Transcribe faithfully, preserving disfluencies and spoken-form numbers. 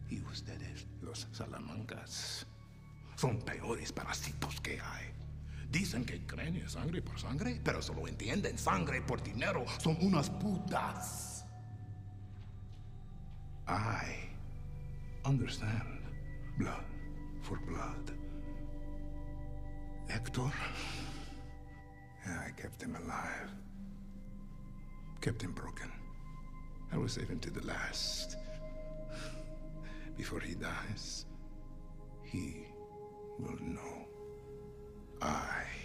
Y ustedes, los Salamancas, son peores parásitos que hay. Dicen que creen en sangre por sangre, pero solo entienden sangre por dinero. Son unas putas. I understand blood for blood. Hector, yeah, I kept him alive. Kept him broken. I will save him to the last. Before he dies, he will know I